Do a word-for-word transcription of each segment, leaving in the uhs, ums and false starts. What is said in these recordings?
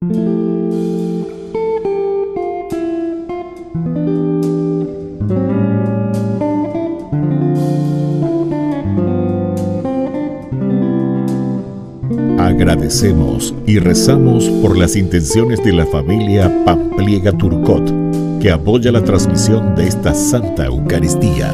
Agradecemos y rezamos por las intenciones de la familia Pampliega Turcot, que apoya la transmisión de esta Santa Eucaristía.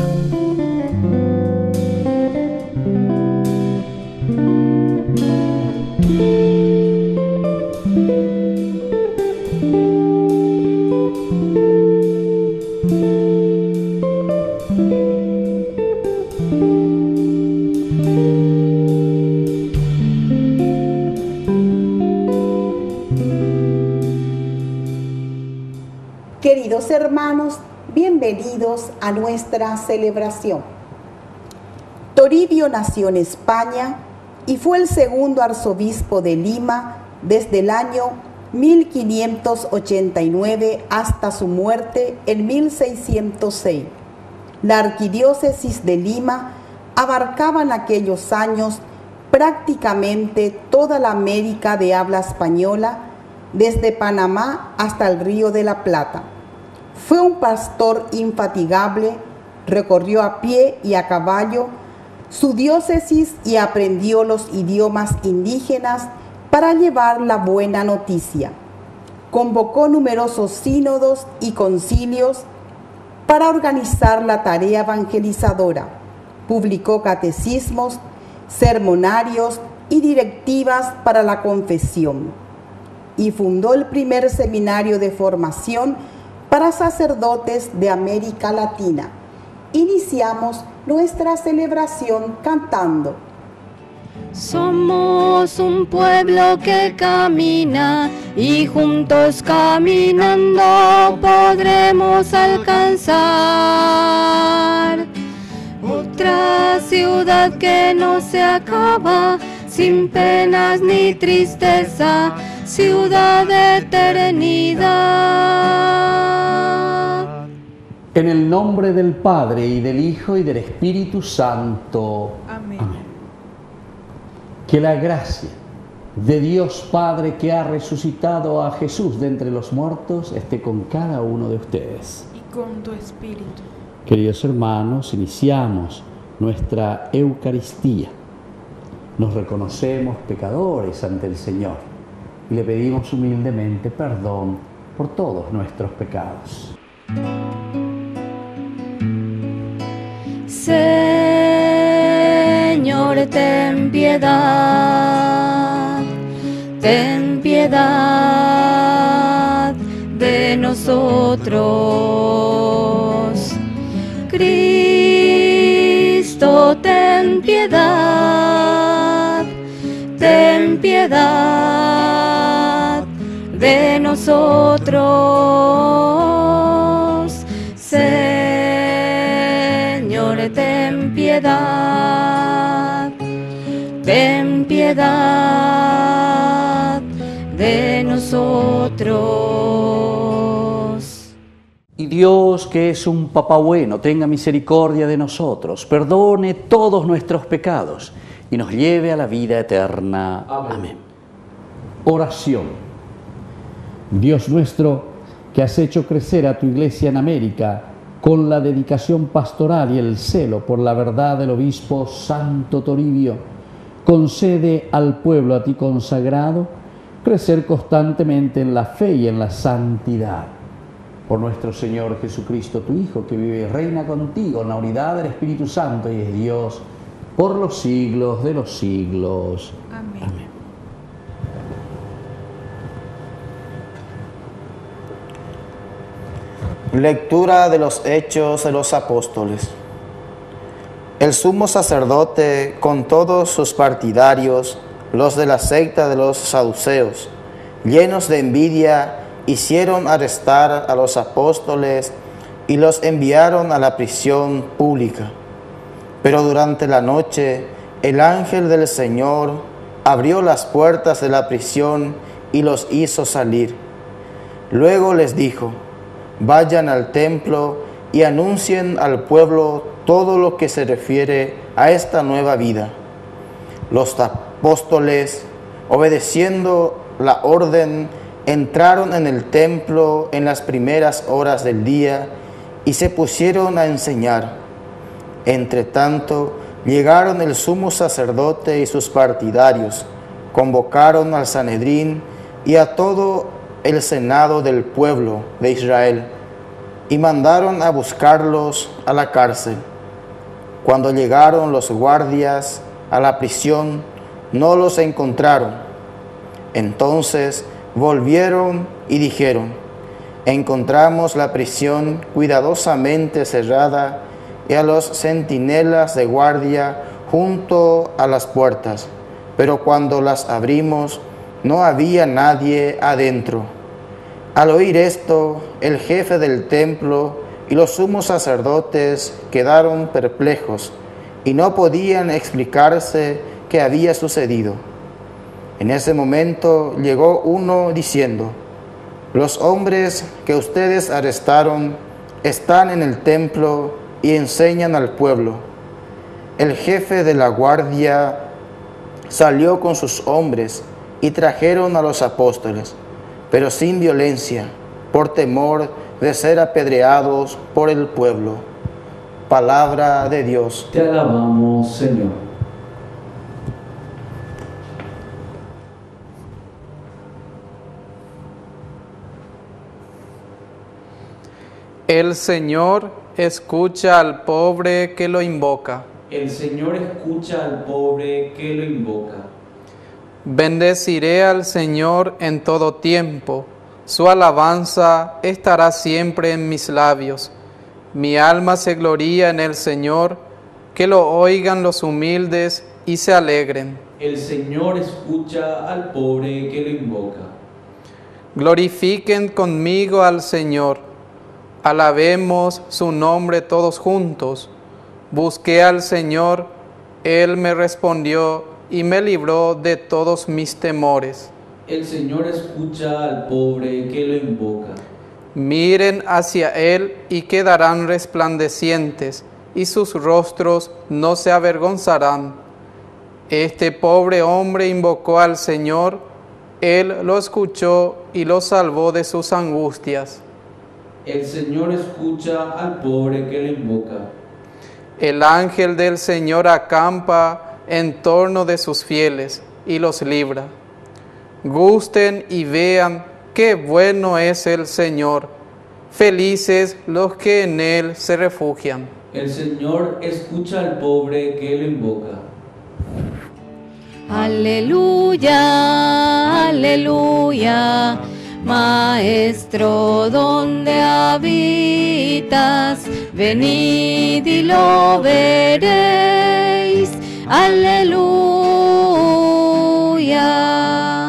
Queridos hermanos, bienvenidos a nuestra celebración. Toribio nació en España y fue el segundo arzobispo de Lima desde el año mil quinientos ochenta y nueve hasta su muerte en mil seiscientos seis. La arquidiócesis de Lima abarcaba en aquellos años prácticamente toda la América de habla española, desde Panamá hasta el Río de la Plata. Fue un pastor infatigable, recorrió a pie y a caballo su diócesis y aprendió los idiomas indígenas para llevar la buena noticia. Convocó numerosos sínodos y concilios para organizar la tarea evangelizadora. Publicó catecismos, sermonarios y directivas para la confesión. Y fundó el primer seminario de formación para sacerdotes de América Latina. Iniciamos nuestra celebración cantando. Somos un pueblo que camina y juntos caminando podremos alcanzar otra ciudad que no se acaba, sin penas ni tristeza, ciudad de eternidad. En el nombre del Padre, y del Hijo, y del Espíritu Santo. Amén. Amén. Que la gracia de Dios Padre, que ha resucitado a Jesús de entre los muertos, esté con cada uno de ustedes. Y con tu espíritu. Queridos hermanos, iniciamos nuestra Eucaristía. Nos reconocemos pecadores ante el Señor y le pedimos humildemente perdón por todos nuestros pecados. Señor, ten piedad, ten piedad de nosotros. Cristo, ten piedad, ten piedad de nosotros. Señor, ten piedad, ten piedad de nosotros. Y Dios, que es un Papá bueno, tenga misericordia de nosotros, perdone todos nuestros pecados y nos lleve a la vida eterna. Amén. Amén. Oración. Dios nuestro, que has hecho crecer a tu Iglesia en América con la dedicación pastoral y el celo por la verdad del obispo Santo Toribio, concede al pueblo a ti consagrado crecer constantemente en la fe y en la santidad. Por nuestro Señor Jesucristo, tu Hijo, que vive y reina contigo en la unidad del Espíritu Santo y es Dios por los siglos de los siglos. Amén. Amén. Lectura de los Hechos de los Apóstoles. El sumo sacerdote, con todos sus partidarios, los de la secta de los saduceos, llenos de envidia, hicieron arrestar a los apóstoles y los enviaron a la prisión pública. Pero durante la noche, el ángel del Señor abrió las puertas de la prisión y los hizo salir. Luego les dijo: vayan al templo y anuncien al pueblo todo lo que se refiere a esta nueva vida. Los apóstoles, obedeciendo la orden, entraron en el templo en las primeras horas del día y se pusieron a enseñar. Entre tanto, llegaron el sumo sacerdote y sus partidarios, convocaron al Sanedrín y a todo el senado del pueblo de Israel, y mandaron a buscarlos a la cárcel. Cuando llegaron los guardias a la prisión, no los encontraron. Entonces volvieron y dijeron: encontramos la prisión cuidadosamente cerrada y a los centinelas de guardia junto a las puertas, pero cuando las abrimos no había nadie adentro. Al oír esto, el jefe del templo y los sumos sacerdotes quedaron perplejos y no podían explicarse qué había sucedido. En ese momento llegó uno diciendo: los hombres que ustedes arrestaron están en el templo y enseñan al pueblo. El jefe de la guardia salió con sus hombres y trajeron a los apóstoles, pero sin violencia, por temor de ser apedreados por el pueblo. Palabra de Dios. Te alabamos, Señor. El Señor escucha al pobre que lo invoca. El Señor escucha al pobre que lo invoca. Bendeciré al Señor en todo tiempo. Su alabanza estará siempre en mis labios. Mi alma se gloría en el Señor. Que lo oigan los humildes y se alegren. El Señor escucha al pobre que lo invoca. Glorifiquen conmigo al Señor. Alabemos su nombre todos juntos. Busqué al Señor, Él me respondió y me libró de todos mis temores. El Señor escucha al pobre que lo invoca. Miren hacia Él y quedarán resplandecientes, y sus rostros no se avergonzarán. Este pobre hombre invocó al Señor, Él lo escuchó y lo salvó de sus angustias. El Señor escucha al pobre que lo invoca. El ángel del Señor acampa en torno de sus fieles y los libra. Gusten y vean qué bueno es el Señor. Felices los que en Él se refugian. El Señor escucha al pobre que lo invoca. Aleluya, aleluya. Maestro, donde habitas, venid y lo veréis. Aleluya,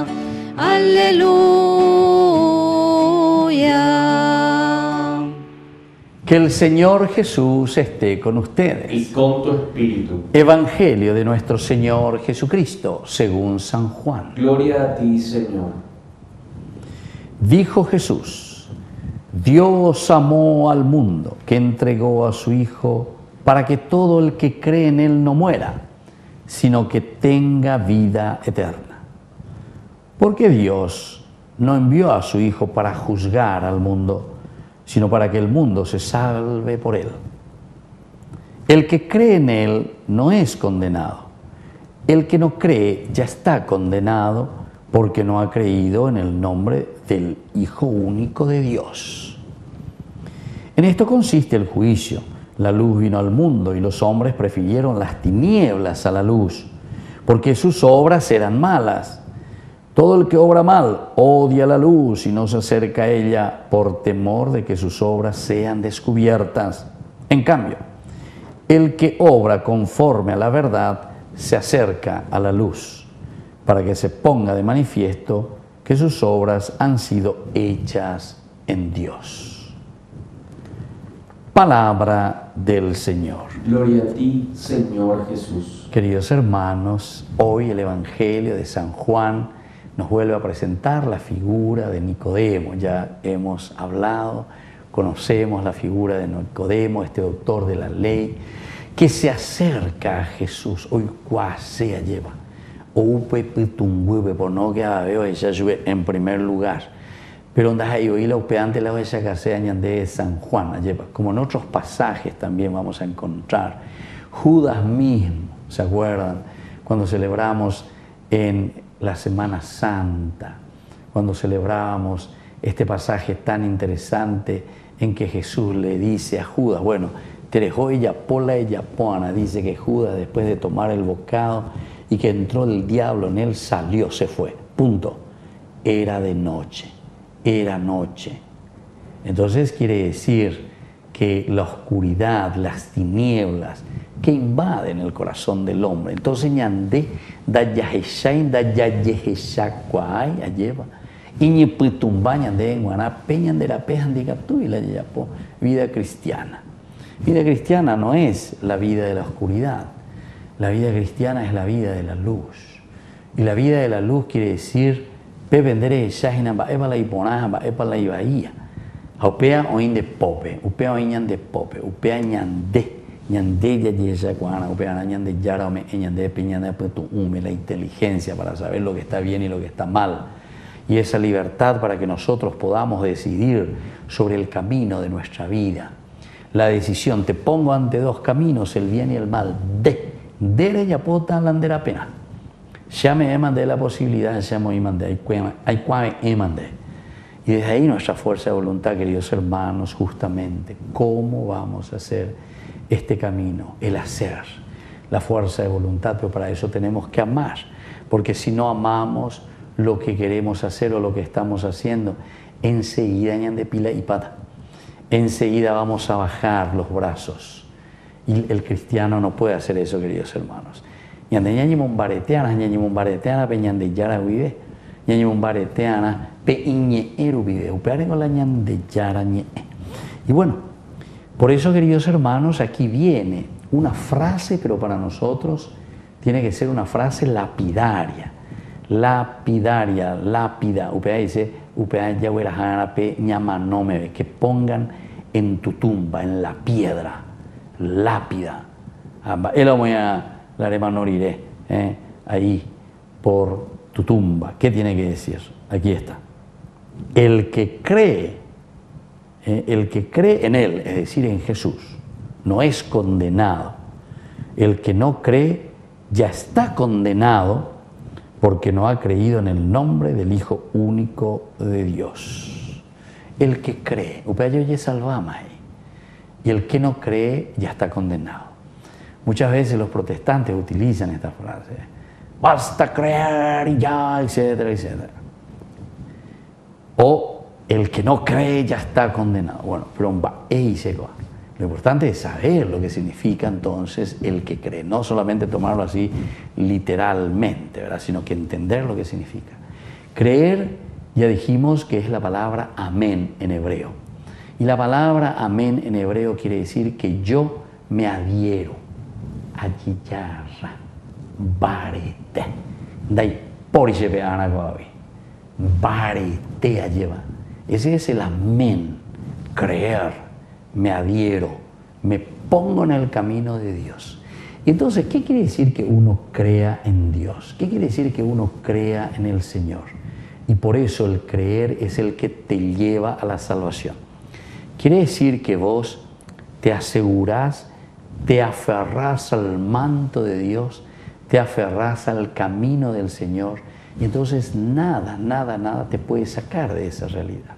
aleluya. Que el Señor Jesús esté con ustedes. Y con tu espíritu. Evangelio de nuestro Señor Jesucristo, según San Juan. Gloria a ti, Señor. Dijo Jesús: Dios amó al mundo, que entregó a su Hijo para que todo el que cree en Él no muera, sino que tenga vida eterna. Porque Dios no envió a su Hijo para juzgar al mundo, sino para que el mundo se salve por Él. El que cree en Él no es condenado. El que no cree ya está condenado, porque no ha creído en el nombre del Hijo único de Dios. En esto consiste el juicio. La luz vino al mundo y los hombres prefirieron las tinieblas a la luz, porque sus obras eran malas. Todo el que obra mal odia la luz y no se acerca a ella por temor de que sus obras sean descubiertas. En cambio, el que obra conforme a la verdad se acerca a la luz, para que se ponga de manifiesto que sus obras han sido hechas en Dios. Palabra del Señor. Gloria a ti, Señor Jesús. Queridos hermanos, hoy el Evangelio de San Juan nos vuelve a presentar la figura de Nicodemo. Ya hemos hablado, conocemos la figura de Nicodemo, este doctor de la ley, que se acerca a Jesús. Hoy cuase lleva. O por no que veo ella en primer lugar. pero donde hay oí la upeante la vaya a casea de San Juan, como en otros pasajes también vamos a encontrar. Judas mismo, ¿se acuerdan? Cuando celebramos en la Semana Santa, cuando celebrábamos este pasaje tan interesante en que Jesús le dice a Judas, bueno, Terejó ella pola ella pona, dice que Judas después de tomar el bocado y que entró el diablo en él, salió, se fue, punto. Era de noche, era noche. Entonces quiere decir que la oscuridad, las tinieblas que invaden el corazón del hombre. Entonces ñandé da yaheshain da yaheshakwai alleva y ni putumba ñandé en guaná peñan de la pejan de captu y la yapo vida cristiana. Vida cristiana no es la vida de la oscuridad. La vida cristiana es la vida de la luz. Y la vida de la luz quiere decir pe vendere shahina ba eva la iponaja ba eva la ibaía. Upea oin de pope, upea oin de pope, upea ñandé, ñandé ya yesa cuana, upea ñandé yara me ñandé piñanda puesto ume la inteligencia para saber lo que está bien y lo que está mal. Y esa libertad para que nosotros podamos decidir sobre el camino de nuestra vida. La decisión, te pongo ante dos caminos, el bien y el mal. De, dere ya pota landera pena. Ya me emandé la posibilidad, ya me emandé, hay cuave emandé. Y desde ahí nuestra fuerza de voluntad, queridos hermanos, justamente, ¿cómo vamos a hacer este camino? El hacer, la fuerza de voluntad, pero para eso tenemos que amar, porque si no amamos lo que queremos hacer o lo que estamos haciendo, enseguida ñande pila y pata, enseguida vamos a bajar los brazos. Y el cristiano no puede hacer eso, queridos hermanos. Ñande ñañi mombareteana, ñañi mombareteana, peñande yara vive. Ñañi mombareteana, pe iñe eru vive. Upeare con la ñande yara ñe. Y bueno, por eso, queridos hermanos, aquí viene una frase, pero para nosotros tiene que ser una frase lapidaria. Lapidaria, lápida. Upea dice, upea yahuerajana pe ñamanome, que pongan en tu tumba, en la piedra, lápida. Él lo voy a la remanoriré, eh, ahí por tu tumba. ¿Qué tiene que decir? Aquí está. El que cree, eh, el que cree en Él, es decir, en Jesús, no es condenado. El que no cree ya está condenado porque no ha creído en el nombre del Hijo único de Dios. El que cree, y el que no cree ya está condenado. Muchas veces los protestantes utilizan esta frase, basta creer y ya, etcétera, etcétera. O el que no cree ya está condenado. Bueno, pero lo importante es saber lo que significa entonces el que cree, no solamente tomarlo así literalmente, ¿verdad? Sino que entender lo que significa. Creer, ya dijimos que es la palabra amén en hebreo. Y la palabra amén en hebreo quiere decir que yo me adhiero. Ayiyarra, barete, dai porishe peana goavi, barete lleva. Ese es el amén, creer, me adhiero, me pongo en el camino de Dios. Entonces, ¿qué quiere decir que uno crea en Dios? ¿Qué quiere decir que uno crea en el Señor? Y por eso el creer es el que te lleva a la salvación. Quiere decir que vos te asegurás, te aferrás al manto de Dios, te aferrás al camino del Señor, y entonces nada, nada, nada te puede sacar de esa realidad.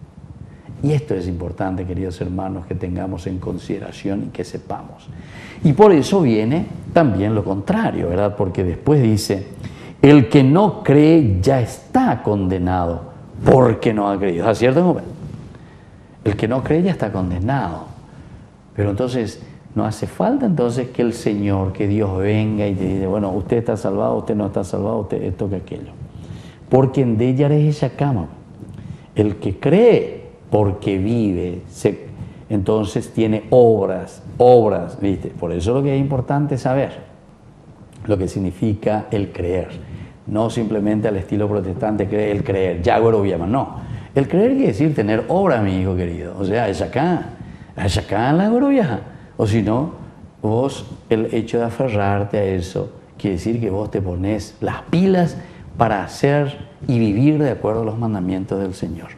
Y esto es importante, queridos hermanos, que tengamos en consideración y que sepamos. Y por eso viene también lo contrario, ¿verdad? Porque después dice, el que no cree ya está condenado porque no ha creído. ¿Es cierto? El que no cree ya está condenado. Pero entonces, no hace falta entonces que el Señor, que Dios venga y te diga, bueno, usted está salvado, usted no está salvado, usted esto que aquello. Porque en ella es esa cama. El que cree porque vive, se, entonces tiene obras, obras, ¿viste? Por eso lo que es importante saber lo que significa el creer. No simplemente al estilo protestante creer, el creer, ya güero llaman, no. El creer quiere decir tener obra, mi hijo querido. O sea, es acá, es acá en la güero viaja. O si no, vos, el hecho de aferrarte a eso, quiere decir que vos te pones las pilas para hacer y vivir de acuerdo a los mandamientos del Señor.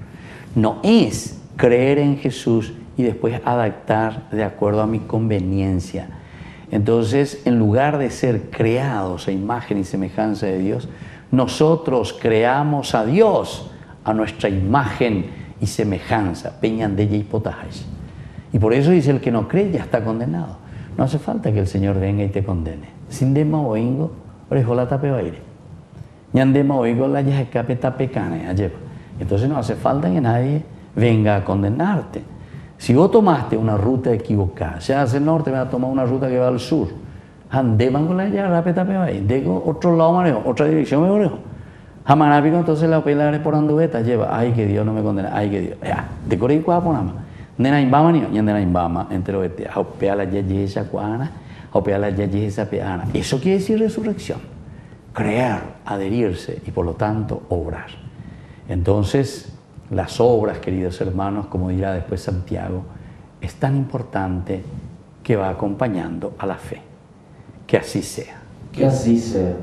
No es creer en Jesús y después adaptar de acuerdo a mi conveniencia. Entonces, en lugar de ser creados a imagen y semejanza de Dios, nosotros creamos a Dios a nuestra imagen y semejanza. Peñan de y potajes. Y por eso dice, el que no cree ya está condenado. No hace falta que el Señor venga y te condene. Sin dema oingo, orejola tape baile. Ñandema oingo la ya escape tapecane. Entonces no hace falta que nadie venga a condenarte. Si vos tomaste una ruta equivocada, ya hacia el norte, vas a tomar una ruta que va al sur. Andeman con la ya rápida tape baile. Digo, otro lado manejo, otra dirección me orejo. Jamanápico, entonces la opela por anduveta lleva. Ay, que Dios no me condena. Ay, que Dios. Ya, de Corea y Cuaponama. Nena imbama ni nena imbama entero este aupea la yeyesa cuana aupea la yeyesa peana. Eso quiere decir resurrección, creer, adherirse y por lo tanto obrar. Entonces las obras, queridos hermanos, como dirá después Santiago, es tan importante que va acompañando a la fe. Que así sea. Que así sea.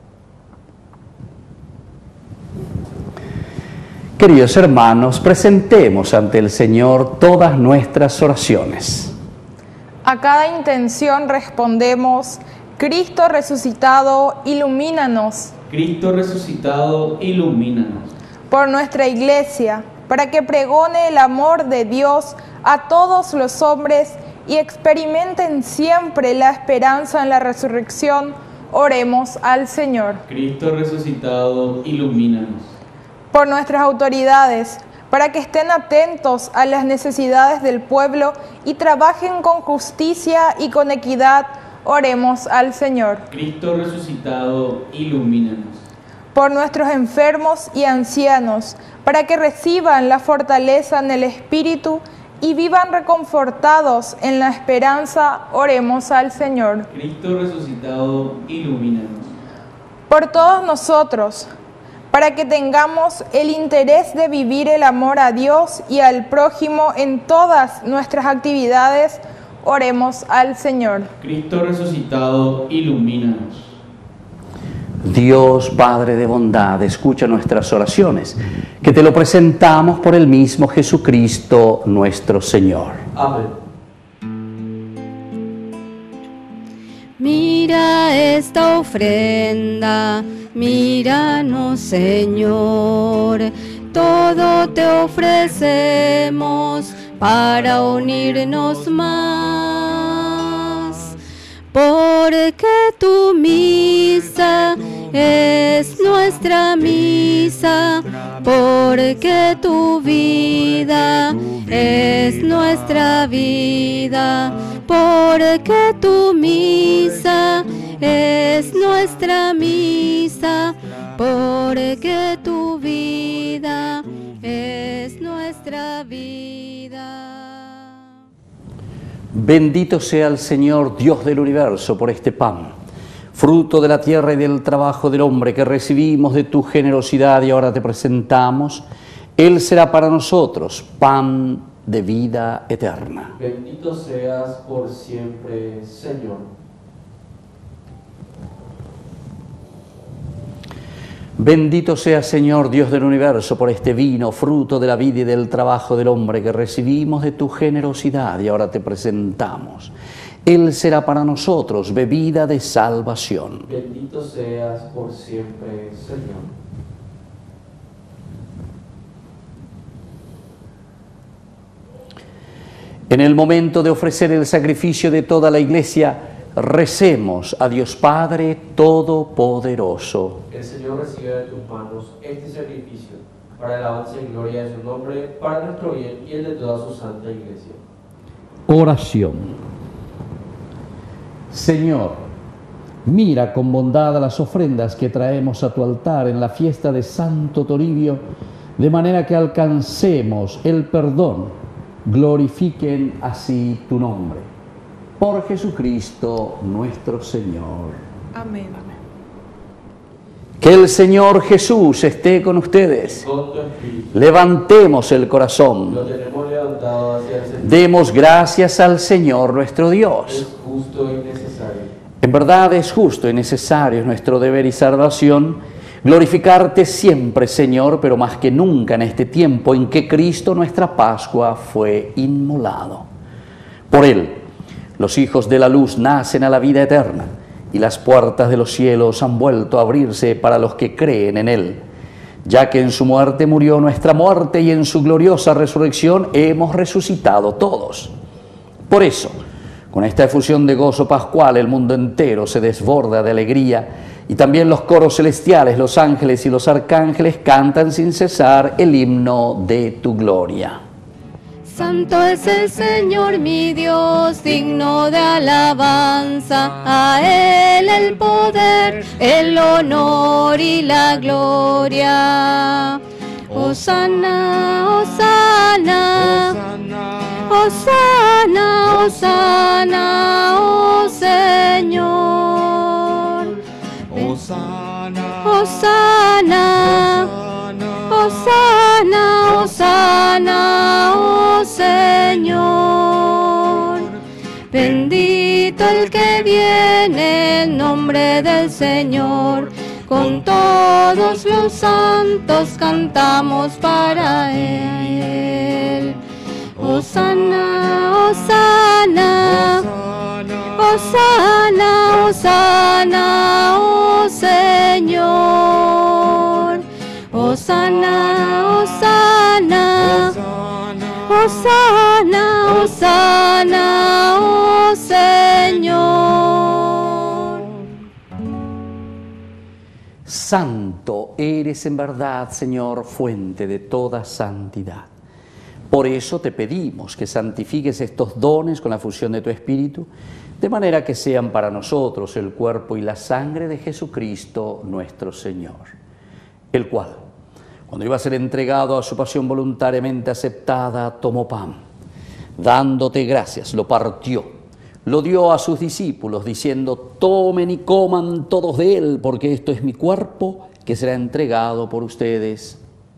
Queridos hermanos, presentemos ante el Señor todas nuestras oraciones. A cada intención respondemos: Cristo resucitado, ilumínanos. Cristo resucitado, ilumínanos. Por nuestra Iglesia, para que pregone el amor de Dios a todos los hombres y experimenten siempre la esperanza en la resurrección, oremos al Señor. Cristo resucitado, ilumínanos. Por nuestras autoridades, para que estén atentos a las necesidades del pueblo y trabajen con justicia y con equidad, oremos al Señor. Cristo resucitado, ilumínanos. Por nuestros enfermos y ancianos, para que reciban la fortaleza en el Espíritu y vivan reconfortados en la esperanza, oremos al Señor. Cristo resucitado, ilumínanos. Por todos nosotros, para que tengamos el interés de vivir el amor a Dios y al prójimo en todas nuestras actividades, oremos al Señor. Cristo resucitado, ilumínanos. Dios, Padre de bondad, escucha nuestras oraciones, que te lo presentamos por el mismo Jesucristo nuestro Señor. Amén. Mira esta ofrenda, míranos, Señor. Todo te ofrecemos para unirnos más. Porque tu misa es nuestra misa, porque tu vida es nuestra vida, porque tu misa es nuestra misa, porque tu vida es nuestra vida. Bendito sea el Señor, Dios del universo, por este pan, fruto de la tierra y del trabajo del hombre que recibimos de tu generosidad y ahora te presentamos. Él será para nosotros pan de vida eterna. Bendito seas por siempre, Señor. Bendito sea, Señor, Dios del universo, por este vino, fruto de la vida y del trabajo del hombre que recibimos de tu generosidad y ahora te presentamos. Él será para nosotros bebida de salvación. Bendito seas por siempre, Señor. En el momento de ofrecer el sacrificio de toda la Iglesia, recemos a Dios Padre Todopoderoso. El Señor recibe de tus manos este sacrificio para la alabanza y gloria de su nombre, para nuestro bien y el de toda su santa Iglesia. Oración. Señor, mira con bondad a las ofrendas que traemos a tu altar en la fiesta de Santo Toribio, de manera que alcancemos el perdón, glorifiquen así tu nombre. Por Jesucristo nuestro Señor. Amén. Que el Señor Jesús esté con ustedes. Con tu espíritu. Levantemos el corazón. Lo tenemos levantado hacia el Señor. Demos gracias al Señor nuestro Dios. Es justo y necesario. En verdad es justo y necesario, es nuestro deber y salvación, Glorificarte siempre, Señor, pero más que nunca en este tiempo en que Cristo, nuestra Pascua, fue inmolado. Por Él, los hijos de la luz nacen a la vida eterna, y las puertas de los cielos han vuelto a abrirse para los que creen en Él. Ya que en su muerte murió nuestra muerte y en su gloriosa resurrección hemos resucitado todos. Por eso, con esta efusión de gozo pascual, el mundo entero se desborda de alegría, y también los coros celestiales, los ángeles y los arcángeles cantan sin cesar el himno de tu gloria. Santo es el Señor mi Dios, digno de alabanza, a Él el poder, el honor y la gloria. Hosana, Hosana, Hosana, Hosana, oh Señor. Hosana, Hosana, Hosana, Hosana, oh Señor. Bendito el que viene en nombre del Señor. Con todos los santos cantamos para Él. Hosana, Hosana, Hosana, Hosana, oh Señor. Hosana, Hosana, Hosana, Hosana, oh Señor. Santo eres en verdad, Señor, fuente de toda santidad. Por eso te pedimos que santifiques estos dones con la fusión de tu Espíritu, de manera que sean para nosotros el cuerpo y la sangre de Jesucristo nuestro Señor, el cual, cuando iba a ser entregado a su pasión voluntariamente aceptada, tomó pan. Dándote gracias, lo partió, lo dio a sus discípulos, diciendo: tomen y coman todos de él, porque esto es mi cuerpo que será entregado por ustedes.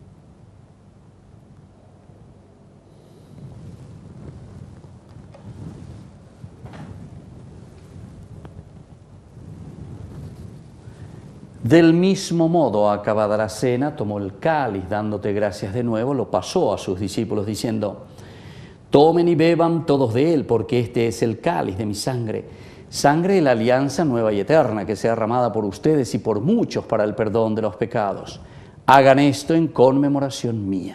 Del mismo modo, acabada la cena, tomó el cáliz, dándote gracias de nuevo, lo pasó a sus discípulos, diciendo: tomen y beban todos de él, porque este es el cáliz de mi sangre, sangre de la alianza nueva y eterna, que sea derramada por ustedes y por muchos para el perdón de los pecados. Hagan esto en conmemoración mía.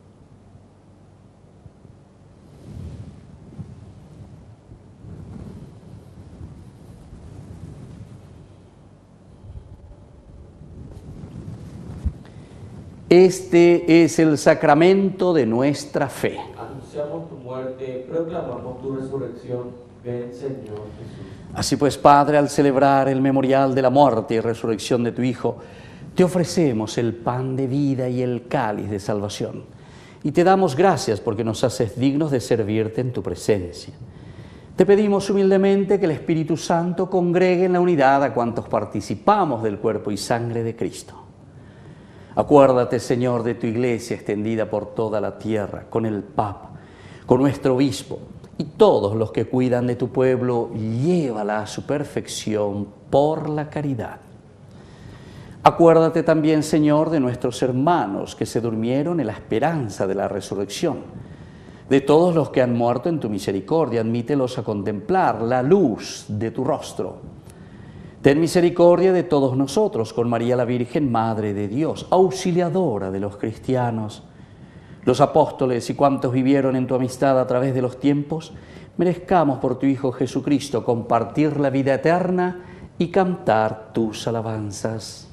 Este es el sacramento de nuestra fe. Anunciamos tu muerte, proclamamos tu resurrección. Ven, Señor Jesús. Así pues, Padre, al celebrar el memorial de la muerte y resurrección de tu Hijo, te ofrecemos el pan de vida y el cáliz de salvación. Y te damos gracias porque nos haces dignos de servirte en tu presencia. Te pedimos humildemente que el Espíritu Santo congregue en la unidad a cuantos participamos del cuerpo y sangre de Cristo. Acuérdate, Señor, de tu iglesia extendida por toda la tierra, con el Papa, con nuestro obispo y todos los que cuidan de tu pueblo, llévala a su perfección por la caridad. Acuérdate también, Señor, de nuestros hermanos que se durmieron en la esperanza de la resurrección. De todos los que han muerto en tu misericordia, admítelos a contemplar la luz de tu rostro. Ten misericordia de todos nosotros, con María la Virgen, Madre de Dios, auxiliadora de los cristianos, los apóstoles y cuantos vivieron en tu amistad a través de los tiempos, merezcamos por tu Hijo Jesucristo compartir la vida eterna y cantar tus alabanzas.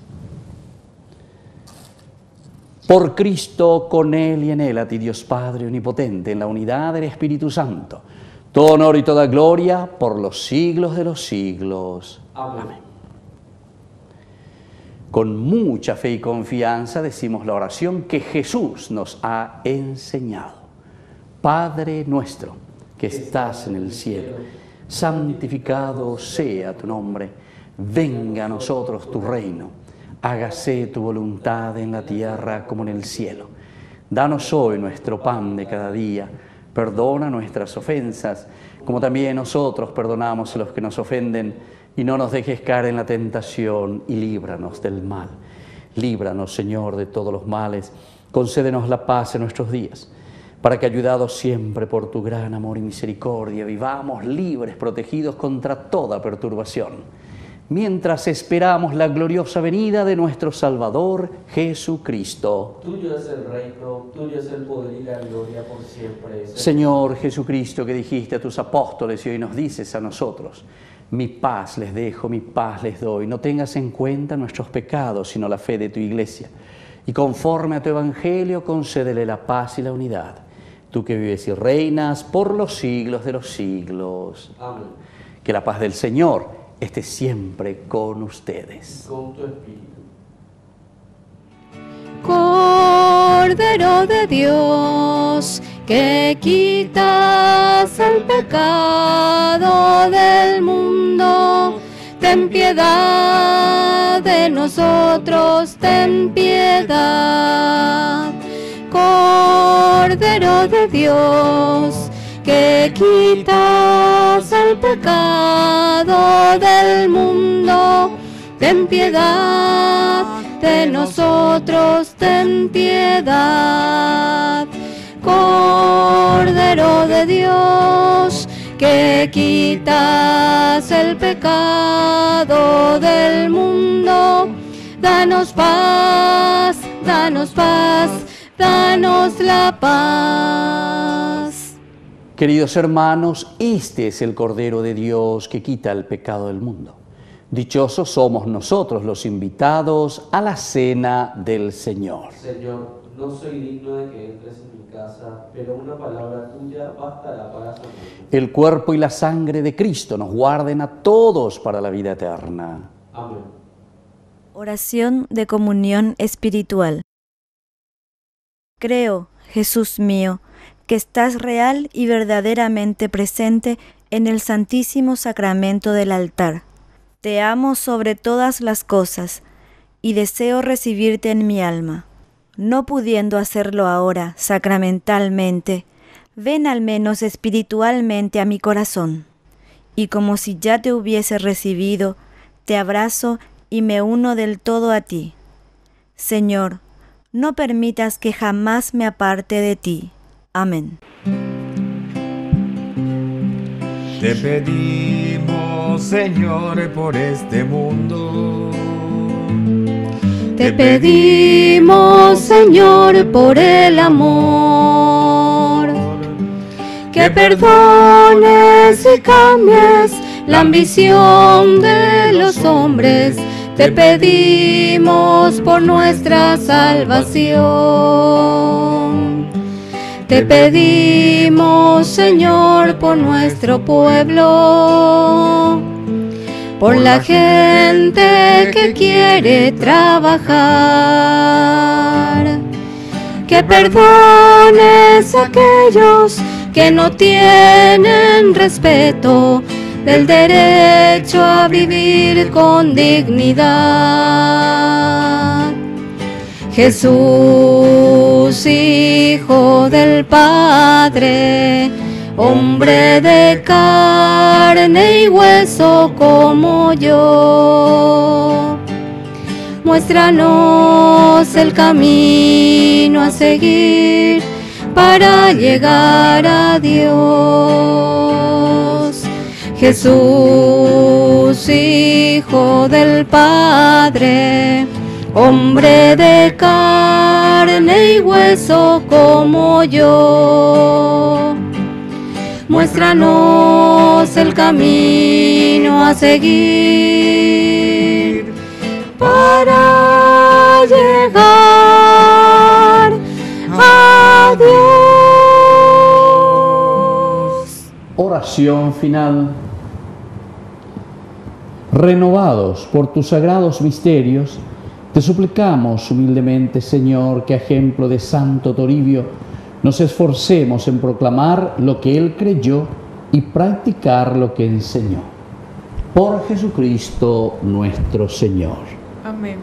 Por Cristo, con Él y en Él, a ti Dios Padre Omnipotente, en la unidad del Espíritu Santo, todo honor y toda gloria por los siglos de los siglos. Amén. Amén. Con mucha fe y confianza decimos la oración que Jesús nos ha enseñado. Padre nuestro, que estás en el cielo, santificado sea tu nombre. Venga a nosotros tu reino. Hágase tu voluntad en la tierra como en el cielo. Danos hoy nuestro pan de cada día. Perdona nuestras ofensas, como también nosotros perdonamos a los que nos ofenden, y no nos dejes caer en la tentación y líbranos del mal. Líbranos, Señor, de todos los males. Concédenos la paz en nuestros días, para que, ayudados siempre por tu gran amor y misericordia, vivamos libres, protegidos contra toda perturbación, mientras esperamos la gloriosa venida de nuestro Salvador Jesucristo. Tuyo es el reino, tuyo es el poder y la gloria por siempre. Señor Jesucristo, que dijiste a tus apóstoles y hoy nos dices a nosotros: mi paz les dejo, mi paz les doy. No tengas en cuenta nuestros pecados, sino la fe de tu Iglesia. Y conforme a tu Evangelio, concédele la paz y la unidad. Tú que vives y reinas por los siglos de los siglos. Amén. Que la paz del Señor esté siempre con ustedes. Con tu espíritu. Cordero de Dios, que quitas el pecado del mundo, ten piedad de nosotros, ten piedad. Cordero de Dios, que quitas el pecado del mundo, ten piedad de nosotros, ten piedad. Cordero de Dios, que quitas el pecado del mundo, danos paz, danos paz, danos la paz. Queridos hermanos, este es el Cordero de Dios que quita el pecado del mundo. Dichosos somos nosotros los invitados a la cena del Señor. Señor, no soy digno de que entres en mi casa, pero una palabra tuya bastará para sanarme. El cuerpo y la sangre de Cristo nos guarden a todos para la vida eterna. Amén. Oración de comunión espiritual. Creo, Jesús mío, que estás real y verdaderamente presente en el Santísimo Sacramento del altar. Te amo sobre todas las cosas y deseo recibirte en mi alma. No pudiendo hacerlo ahora sacramentalmente, ven al menos espiritualmente a mi corazón, y como si ya te hubiese recibido, te abrazo y me uno del todo a ti. Señor, no permitas que jamás me aparte de ti. Amén. Te pedimos, Señor, por este mundo. Te pedimos, Señor, por el amor, que perdones y cambies la ambición de los hombres. Te pedimos por nuestra salvación. Te pedimos, Señor, por nuestro pueblo, por la gente que quiere trabajar, que perdones a aquellos que no tienen respeto del derecho a vivir con dignidad. Jesús, Hijo del Padre, hombre de carne y hueso como yo, muéstranos el camino a seguir para llegar a Dios. Jesús, Hijo del Padre, hombre de carne y hueso como yo, muéstranos el camino a seguir para llegar a Dios. Oración final. Renovados por tus sagrados misterios, te suplicamos humildemente, Señor, que a ejemplo de Santo Toribio nos esforcemos en proclamar lo que él creyó y practicar lo que enseñó. Por Jesucristo nuestro Señor. Amén.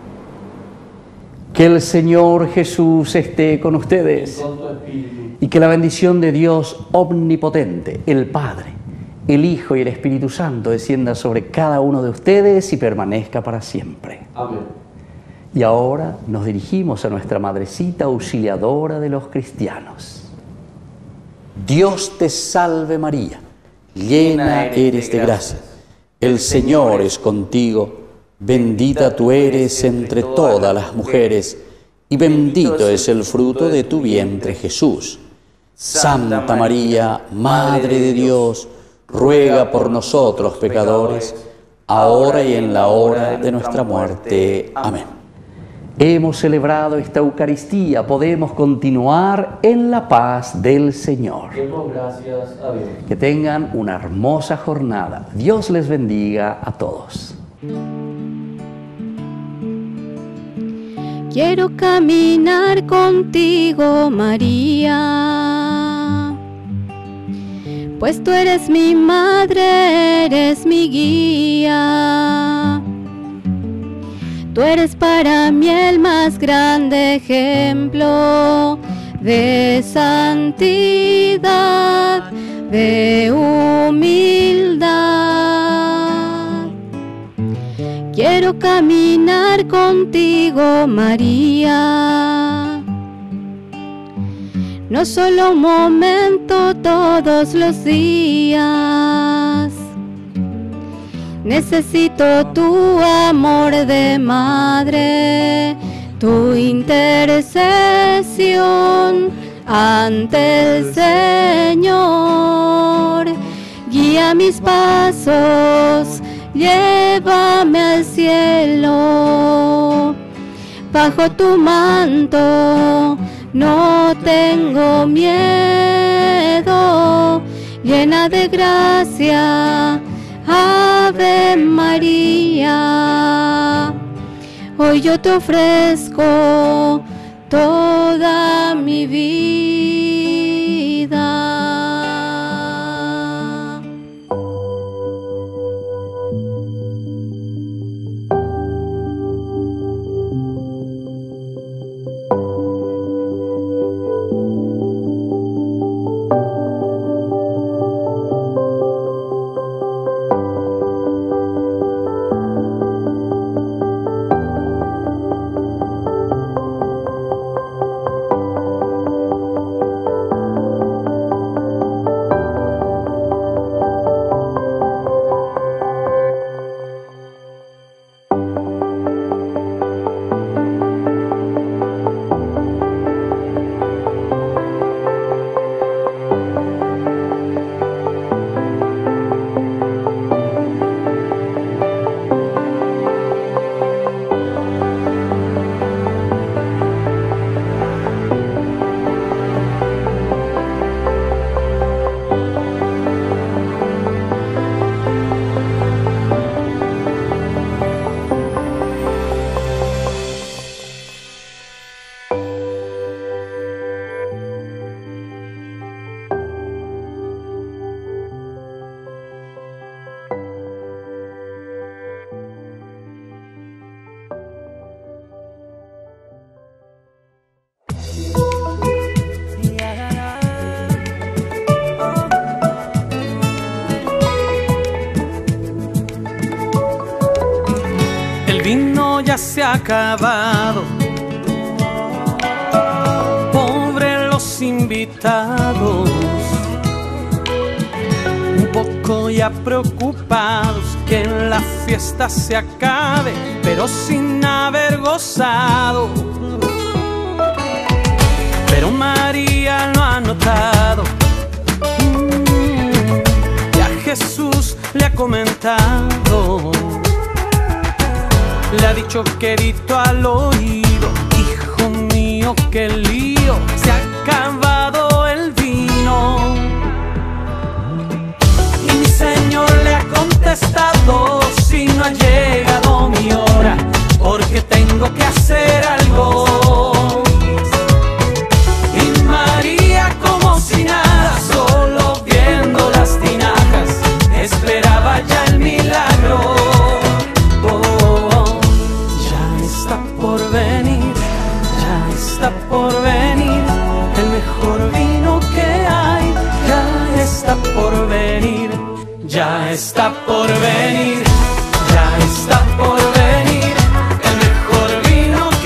Que el Señor Jesús esté con ustedes Con tu espíritu. y que la bendición de Dios omnipotente, el Padre, el Hijo y el Espíritu Santo descienda sobre cada uno de ustedes y permanezca para siempre. Amén. Y ahora nos dirigimos a nuestra Madrecita Auxiliadora de los cristianos. Dios te salve María, llena eres de gracia, el Señor es contigo, bendita tú eres entre todas las mujeres, y bendito es el fruto de tu vientre Jesús. Santa María, Madre de Dios, ruega por nosotros pecadores, ahora y en la hora de nuestra muerte. Amén. Hemos celebrado esta Eucaristía, podemos continuar en la paz del Señor. Demos gracias a Dios. Que tengan una hermosa jornada. Dios les bendiga a todos. Quiero caminar contigo, María, pues tú eres mi madre, eres mi guía. Tú eres para mí el más grande ejemplo de santidad, de humildad. Quiero caminar contigo, María, no solo un momento, todos los días. Necesito tu amor de madre, tu intercesión ante el Señor. Guía mis pasos, llévame al cielo. Bajo tu manto no tengo miedo, llena de gracia, Ave María. Hoy yo te ofrezco toda mi vida. Ya se ha acabado, pobre los invitados, un poco ya preocupados que la fiesta se acabe, pero sin haber gozado. Pero María lo ha notado, mm, ya Jesús le ha comentado. Le ha dicho quedito al oído, hijo mío, qué lío, se ha acabado el vino. Y mi Señor le ha contestado, si no ha llegado mi hora, porque tengo que hacer algo. Y María como si nada, solo viendo las tinajas, esperaba ya el milagro. Por venir, ya está por venir, el mejor vino que hay, ya está por venir, ya está por venir, ya está por venir, el mejor vino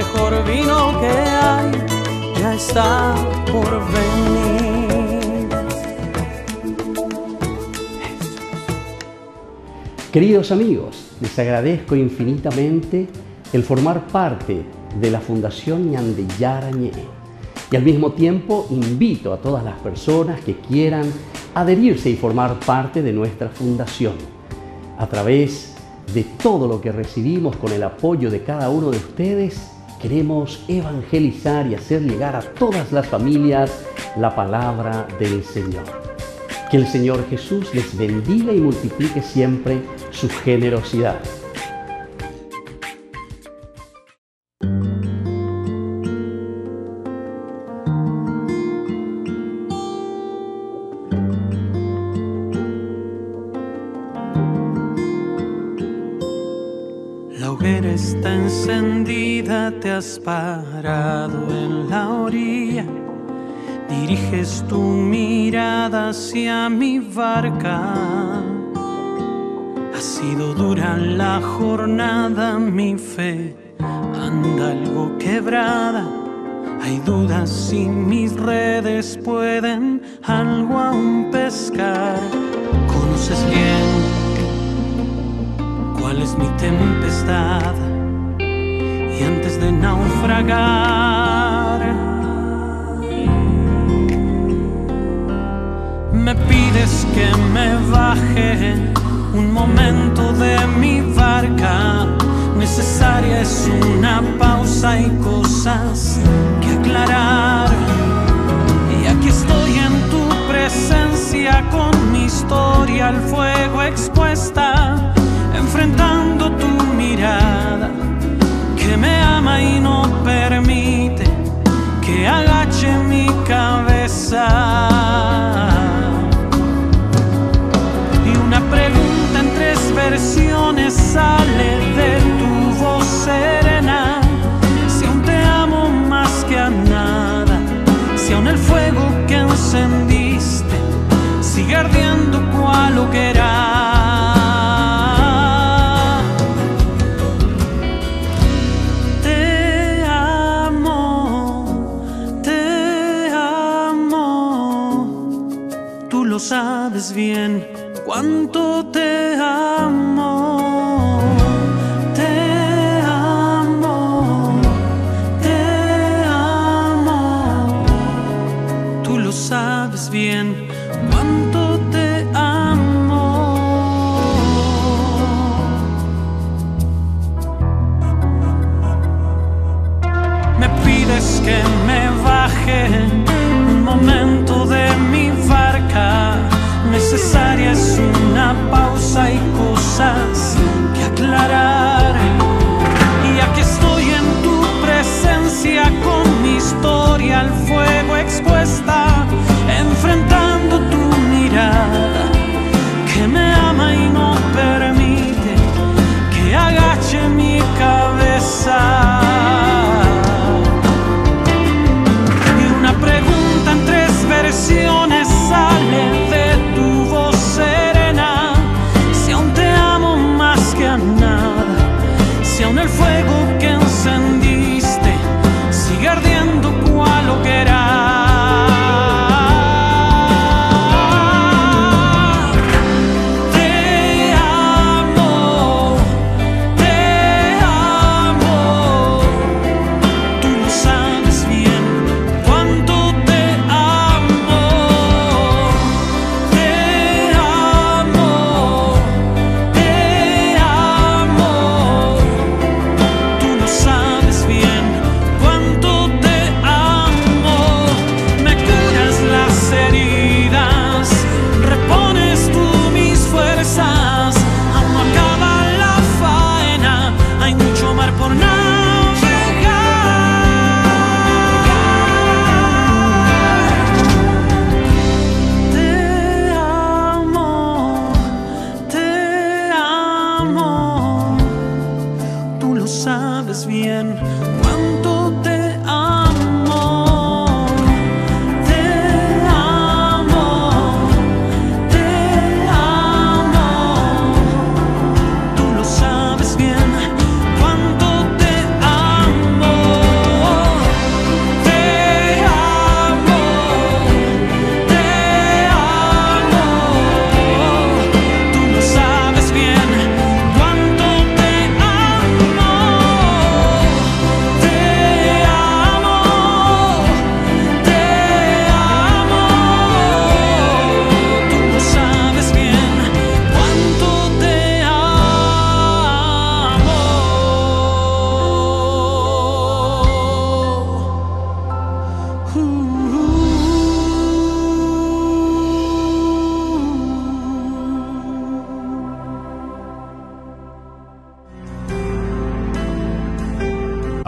mejor vino que hay ya está por venir. Queridos amigos, les agradezco infinitamente el formar parte de la Fundación Ñandeyarañe y al mismo tiempo invito a todas las personas que quieran adherirse y formar parte de nuestra fundación a través de todo lo que recibimos con el apoyo de cada uno de ustedes. Queremos evangelizar y hacer llegar a todas las familias la palabra del Señor. Que el Señor Jesús les bendiga y multiplique siempre su generosidad. La hoguera está encendida, te has parado en la orilla. Diriges tu mirada hacia mi barca. Ha sido dura la jornada, mi fe anda algo quebrada. Hay dudas si mis redes pueden algo aún pescar. Conoces bien cuál es mi tempestad, y antes de naufragar me pides que me baje un momento de mi barca. Necesaria es una pausa y cosas que aclarar, y aquí estoy en tu presencia con mi historia al fuego expuesta, enfrentando tu mirada que me ama y no permite que agache mi cabeza. Y una pregunta en tres versiones sale de tu voz serena: si aún te amo más que a nada, si aún el fuego que encendiste sigue ardiendo cual hoguera. Lo sabes bien cuánto te amo, te amo, te amo. Tú lo sabes bien cuánto te amo. Me pides que me baje un momento de mi barca. Necesaria es una pausa y cosas que aclarar, y aquí estoy en tu presencia con mi historia al fuego expuesta, enfrentando tu mirada que me ama y no permite que agache mi cabeza. Y una pregunta en tres versiones sale de tu voz serena: si aún te amo más que a nada,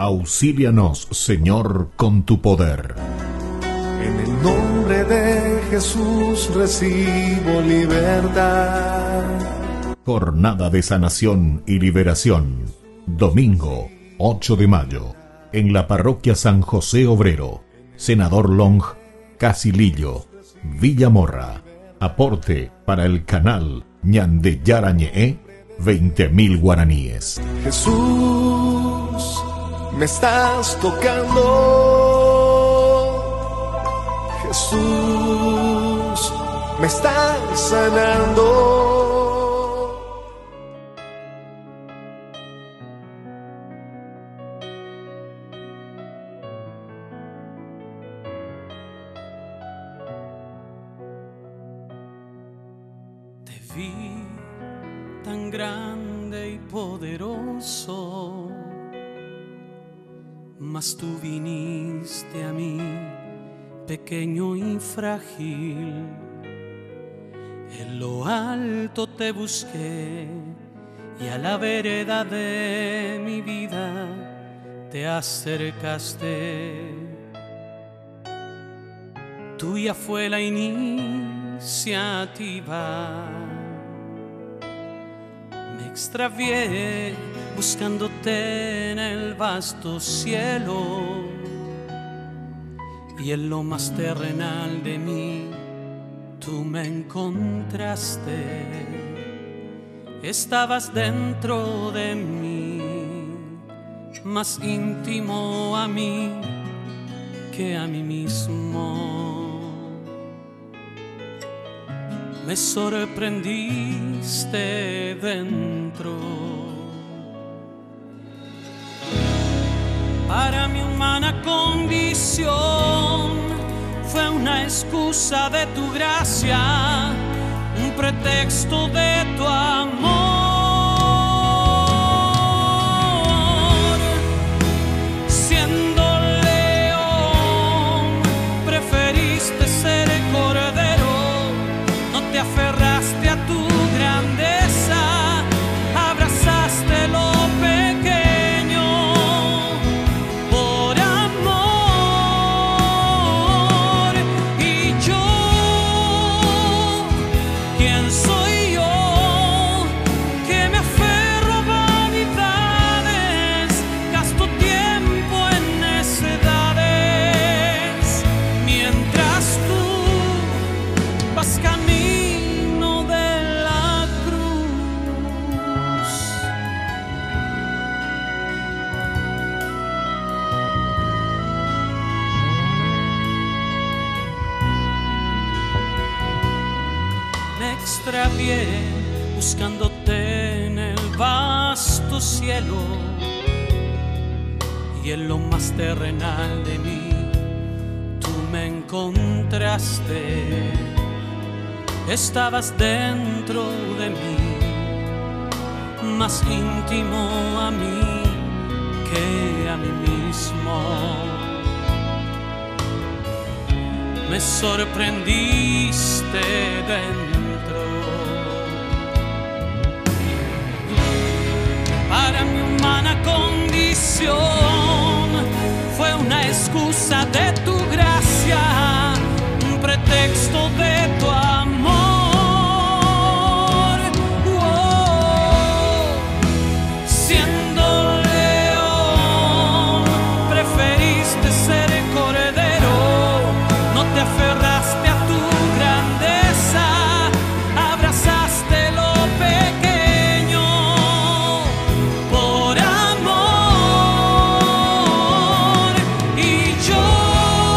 Auxílianos, Señor, con tu poder. En el nombre de Jesús recibo libertad. Jornada de sanación y liberación. Domingo, ocho de mayo. En la parroquia San José Obrero. Senador Long, Casilillo, Villamorra. Aporte para el canal Ñandeyarañe, veinte mil guaraníes. Jesús, me estás tocando. Jesús, me estás sanando. Te vi tan grande y poderoso, mas tú viniste a mí, pequeño y frágil. En lo alto te busqué y a la vereda de mi vida te acercaste. Tuya fue la iniciativa. Me extravié buscándote en el vasto cielo, y en lo más terrenal de mí tú me encontraste. Estabas dentro de mí, más íntimo a mí que a mí mismo. Me sorprendiste dentro. Para mi humana condición fue una excusa de tu gracia, un pretexto de tu amor. Siendo león, preferiste ser cordero, no te aferraste a tu grandeza, abrazaste lo pequeño por amor. Y yo, ¿quién soy yo que me aferro a vanidades, gasto tiempo en necedades, mientras tú vas camino de la cruz? Me extravié buscándote en el vasto cielo, y en lo más terrenal de mí tú me encontraste. Estabas dentro de mí, más íntimo a mí que a mí mismo. Me sorprendiste dentro. Para mi humana condición fue una excusa de tu gracia, un pretexto de tu amor. Oh, siendo león, preferiste ser cordero, no te aferraste a tu grandeza, abrazaste lo pequeño por amor. Y yo,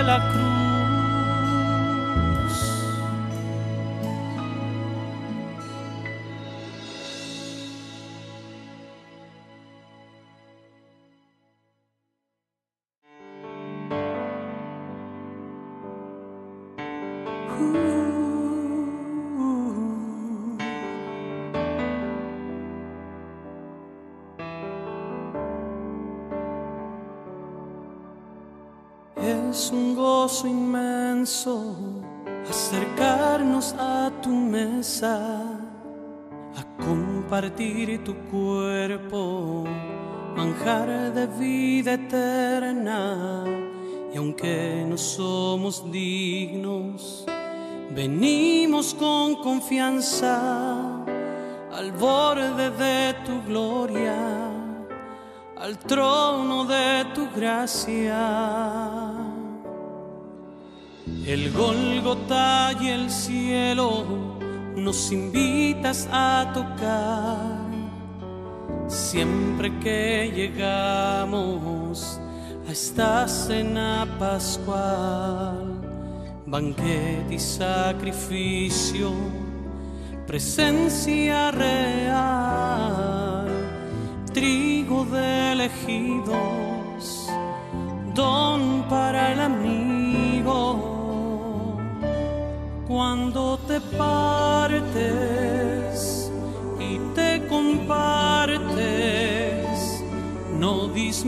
la cruz. Es un gozo inmenso acercarnos a tu mesa, a compartir tu cuerpo, manjar de vida eterna. Y aunque no somos dignos, venimos con confianza al borde de tu gloria, al trono de tu gracia. El Gólgota y el cielo nos invitas a tocar. Siempre que llegamos a esta cena pascual, banquete y sacrificio, presencia real, trigo de elegidos, don para el amigo. Cuando te partes y te compartes, no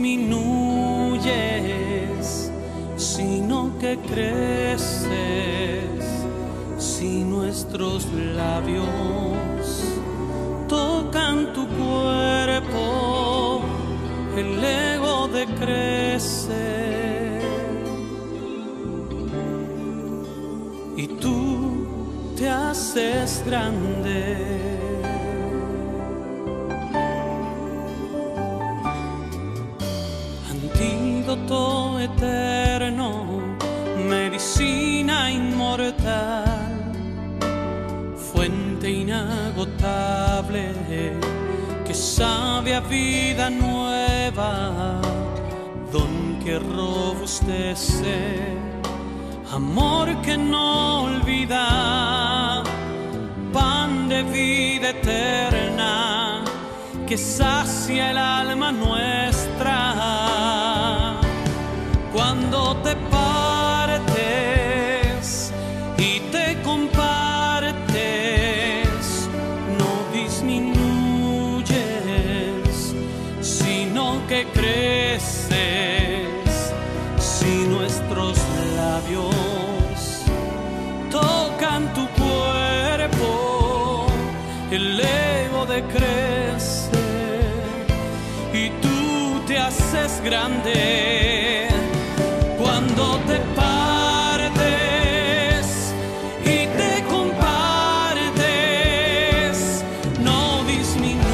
disminuyes, sino que creces. Si nuestros labios tocan tu cuerpo, el ego decrece. Y tú te haces grande. Antídoto eterno, medicina inmortal, fuente inagotable que sabe a vida nueva, don que robustece, amor que no olvida, pan de vida eterna que sacia el alma nuestra. Cuando te partes y te compartes, no disminuyes, sino que creces. Si nuestros labios tocan tu cuerpo, el ego decrece y tú te haces grande. Cuando te partes y te compartes, no disminuyes,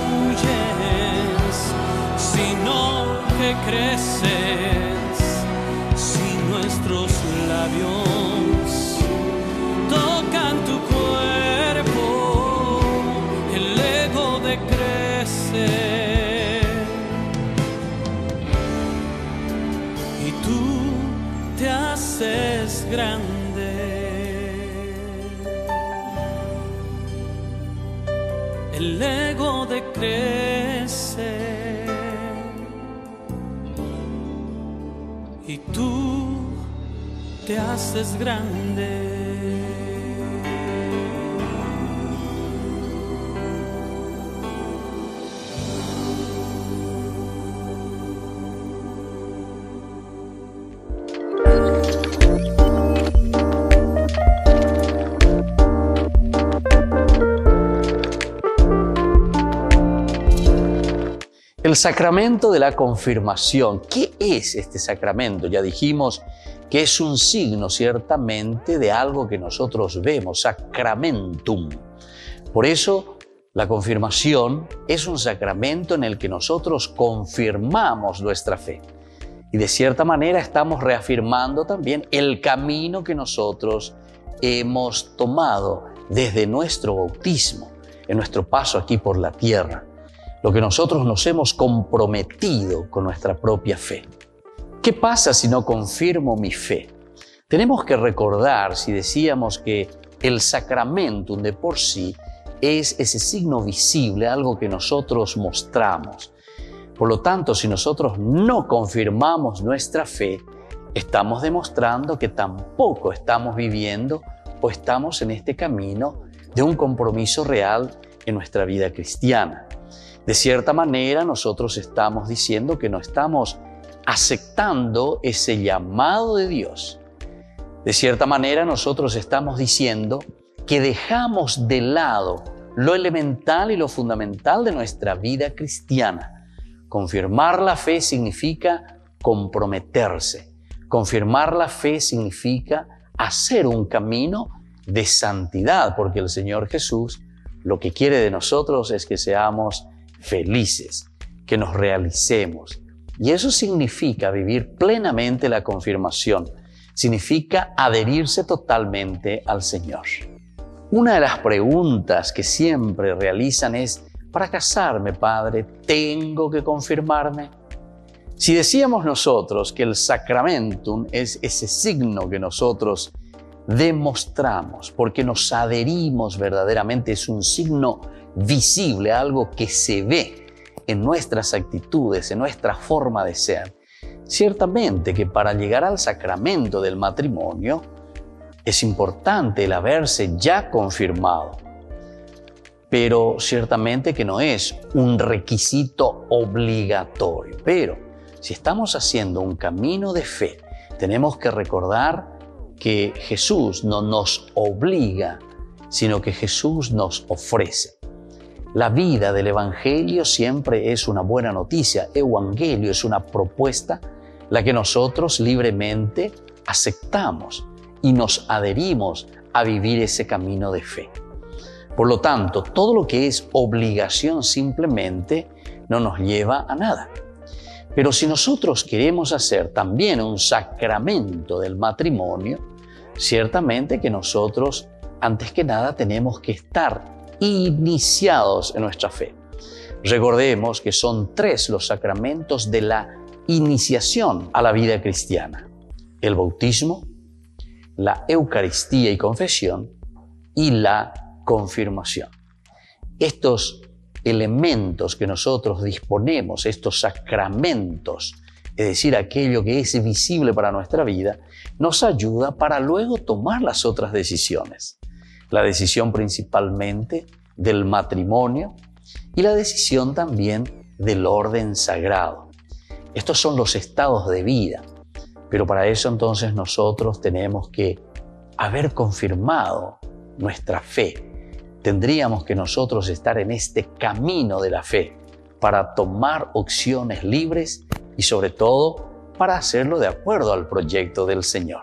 sino que creces. Si nuestros labios tocan tu cuerpo, el ego decrece. Es grande. El ego decrece y tú te haces grande. El sacramento de la confirmación. ¿Qué es este sacramento? Ya dijimos que es un signo ciertamente de algo que nosotros vemos, sacramentum. Por eso la confirmación es un sacramento en el que nosotros confirmamos nuestra fe. Y de cierta manera estamos reafirmando también el camino que nosotros hemos tomado desde nuestro bautismo, en nuestro paso aquí por la tierra. Lo que nosotros nos hemos comprometido con nuestra propia fe. ¿Qué pasa si no confirmo mi fe? Tenemos que recordar, si decíamos que el sacramentum de por sí es ese signo visible, algo que nosotros mostramos. Por lo tanto, si nosotros no confirmamos nuestra fe, estamos demostrando que tampoco estamos viviendo o estamos en este camino de un compromiso real en nuestra vida cristiana. De cierta manera, nosotros estamos diciendo que no estamos aceptando ese llamado de Dios. De cierta manera, nosotros estamos diciendo que dejamos de lado lo elemental y lo fundamental de nuestra vida cristiana. Confirmar la fe significa comprometerse. Confirmar la fe significa hacer un camino de santidad, porque el Señor Jesús lo que quiere de nosotros es que seamos felices, que nos realicemos. Y eso significa vivir plenamente la confirmación. Significa adherirse totalmente al Señor. Una de las preguntas que siempre realizan es: para casarme, Padre, ¿tengo que confirmarme? Si decíamos nosotros que el sacramentum es ese signo que nosotros demostramos porque nos adherimos verdaderamente, es un signo visible, algo que se ve en nuestras actitudes, en nuestra forma de ser. Ciertamente que para llegar al sacramento del matrimonio es importante el haberse ya confirmado, pero ciertamente que no es un requisito obligatorio. Pero si estamos haciendo un camino de fe, tenemos que recordar que Jesús no nos obliga, sino que Jesús nos ofrece. La vida del Evangelio siempre es una buena noticia. Evangelio es una propuesta, la que nosotros libremente aceptamos y nos adherimos a vivir ese camino de fe. Por lo tanto, todo lo que es obligación simplemente no nos lleva a nada. Pero si nosotros queremos hacer también un sacramento del matrimonio, ciertamente que nosotros, antes que nada, tenemos que estar iniciados en nuestra fe. Recordemos que son tres los sacramentos de la iniciación a la vida cristiana: el bautismo, la Eucaristía y confesión y la confirmación. Estos elementos que nosotros disponemos, estos sacramentos, es decir, aquello que es visible para nuestra vida, nos ayuda para luego tomar las otras decisiones. La decisión principalmente del matrimonio y la decisión también del orden sagrado. Estos son los estados de vida, pero para eso entonces nosotros tenemos que haber confirmado nuestra fe. Tendríamos que nosotros estar en este camino de la fe para tomar opciones libres y sobre todo para hacerlo de acuerdo al proyecto del Señor.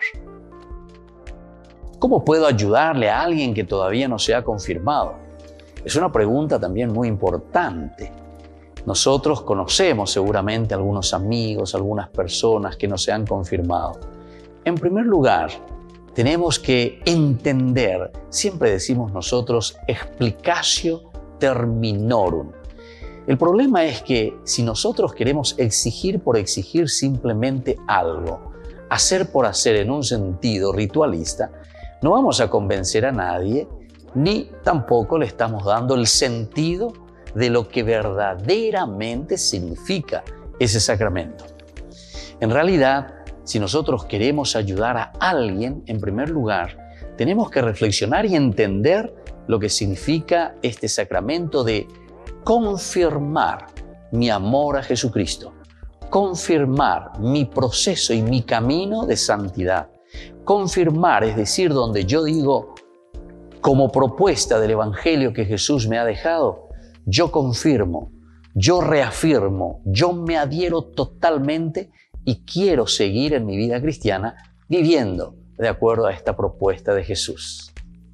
¿Cómo puedo ayudarle a alguien que todavía no se ha confirmado? Es una pregunta también muy importante. Nosotros conocemos seguramente algunos amigos, algunas personas que no se han confirmado. En primer lugar, tenemos que entender, siempre decimos nosotros, explicatio terminorum. El problema es que si nosotros queremos exigir por exigir simplemente algo, hacer por hacer en un sentido ritualista, no vamos a convencer a nadie, ni tampoco le estamos dando el sentido de lo que verdaderamente significa ese sacramento. En realidad, si nosotros queremos ayudar a alguien, en primer lugar, tenemos que reflexionar y entender lo que significa este sacramento de confirmar mi amor a Jesucristo, confirmar mi proceso y mi camino de santidad. Confirmar, es decir, donde yo digo, como propuesta del Evangelio que Jesús me ha dejado, yo confirmo, yo reafirmo, yo me adhiero totalmente y quiero seguir en mi vida cristiana viviendo de acuerdo a esta propuesta de Jesús.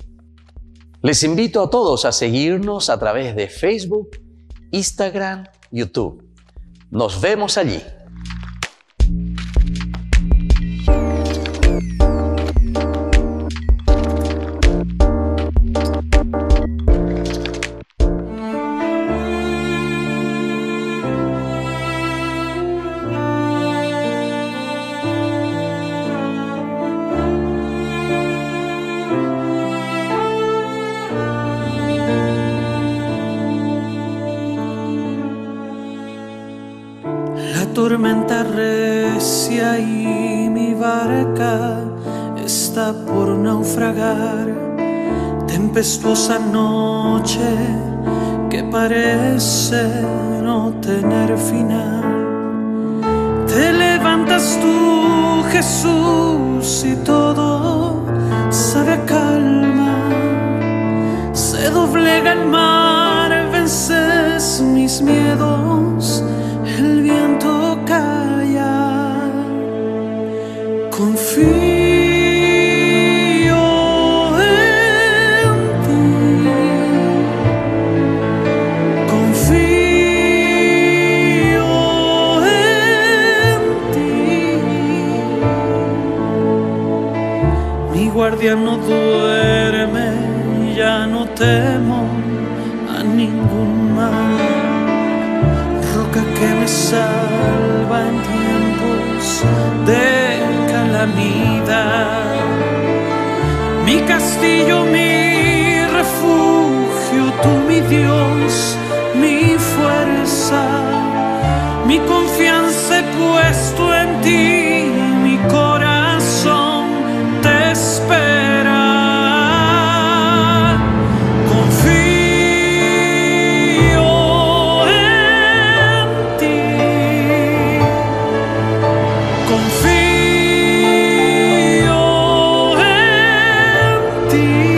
Les invito a todos a seguirnos a través de Facebook, Instagram, YouTube. Nos vemos allí. barca está por naufragar. Tempestuosa noche que parece no tener final. Te levantas tú, Jesús, y todo sabe a calma. Se doblega el mar, vences mis miedos, el viento calla. Confío guardia no duerme, ya no temo a ningún mal. Roca que me salva en tiempos de calamidad. Mi castillo, mi refugio, tú mi Dios, mi fuerza. Mi confianza he puesto en ti, mi corazón te espera. Confío en ti. Confío en ti.